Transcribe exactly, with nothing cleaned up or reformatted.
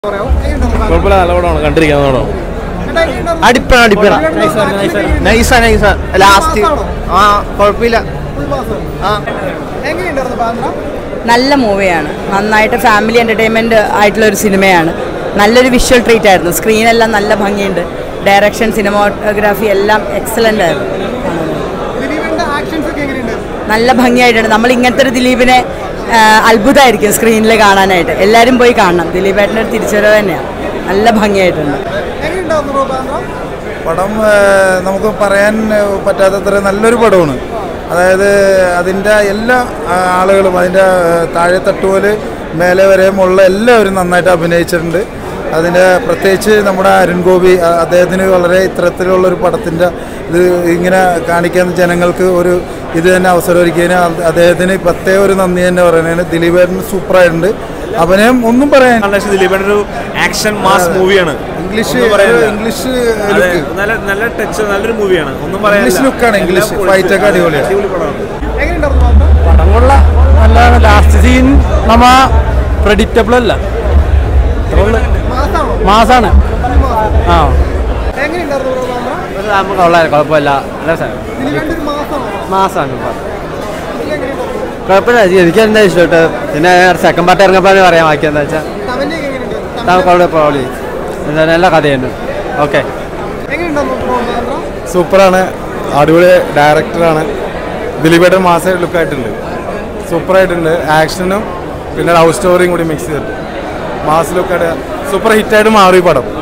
കുഴപ്പമില്ല, നല്ല പടമാണ്, കണ്ടിരിക്കാവുന്ന അടിപ്പണ അടിപ്പണ നൈസാ നൈസാ ലാസ്റ്റ് ആ കുഴപ്പമില്ല. നല്ല മൂവിയാണ്, നന്നായിട്ട് ഫാമിലി എൻ്റർടൈൻമെൻറ്റ് ആയിട്ടുള്ള ഒരു സിനിമയാണ്. നല്ലൊരു വിഷ്വൽ ട്രീറ്റ് ആയിരുന്നു, സ്ക്രീനെല്ലാം നല്ല ഭംഗിയുണ്ട്, ഡയറക്ഷൻ സിനിമാറ്റോഗ്രാഫി എല്ലാം എക്സലൻ്റ് ആയിരുന്നു. നല്ല ഭംഗിയായിട്ടുണ്ട്. നമ്മൾ ഇങ്ങനത്തെ ഒരു ദിലീപിനെ അത്ഭുതമായിരിക്കും സ്ക്രീനിൽ കാണാനായിട്ട്. എല്ലാവരും പോയി കാണണം, ദിലീപേട്ടൻ്റെ ഒരു തിരിച്ചുവരവ് തന്നെയാണ്. നല്ല ഭംഗിയായിട്ടുണ്ട് പടം. നമുക്ക് പറയാൻ പറ്റാത്തത്ര നല്ലൊരു പടമാണ്. അതായത് അതിൻ്റെ എല്ലാ ആളുകളും അതിൻ്റെ താഴെ തട്ടുപോൽ മേലെ വരെയും ഉള്ള എല്ലാവരും നന്നായിട്ട് അഭിനയിച്ചിട്ടുണ്ട്. അതിൻ്റെ പ്രത്യേകിച്ച് നമ്മുടെ അരുൺ ഗോപി, അദ്ദേഹത്തിന് വളരെ ഇത്തരത്തിലുള്ളൊരു പടത്തിൻ്റെ ഇത് ഇങ്ങനെ കാണിക്കാൻ ജനങ്ങൾക്ക് ഒരു ഇത് തന്നെ അവസരം ഒരുക്കിയതിന് അദ്ദേഹത്തിന് പ്രത്യേക ഒരു നന്ദി തന്നെ പറയുന്നത്. ദിലീപേട്ടന് സൂപ്പറായിട്ടുണ്ട്, അഭിനയം ഒന്നും പറയാൻ. ദിലീപേട്ടൻ ഒരു ആക്ഷൻ മാസ് മൂവിയാണ്. ഇംഗ്ലീഷ് ഇംഗ്ലീഷ് നല്ല നല്ല ടച്ച്, നല്ലൊരു മൂവിയാണ്. ഒന്നും പറയാൻ ഇംഗ്ലീഷ് ലുക്കാണ്, ഇംഗ്ലീഷ് ഫൈറ്റൊക്കെ അടിപൊളിയാണ്. പടം കൊള്ള നല്ലതാണ്. ലാസ്റ്റ് സീൻ നമ്മ പ്രെഡിക്റ്റബിൾ അല്ല, മാസാണ്. ആ കൊള്ളാം, കുഴപ്പമില്ല, മാസാണ്. കുഴപ്പമില്ല, എനിക്ക് എന്താ ഇഷ്ടപ്പെട്ട്. പിന്നെ സെക്കൻഡ് പാർട്ട് ഇറങ്ങപ്പോൾ പറയാം ബാക്കി എന്താ വെച്ചാൽ പ്രോബ്ലി നല്ല കഥയുണ്ട്. ഓക്കെ, സൂപ്പറാണ്, അടിപൊളി ഡയറക്ടറാണ്. ദിലീപേട്ടൻ മാസം ലുക്കായിട്ടുണ്ട്, സൂപ്പറായിട്ടുണ്ട്. ആക്ഷനും പിന്നെ ലവ് സ്റ്റോറിയും കൂടി മിക്സ് ചെയ്തിട്ട് മാസ് ലുക്കായിട്ട് സൂപ്പർ ഹിറ്റായിട്ട് മാറി പടം.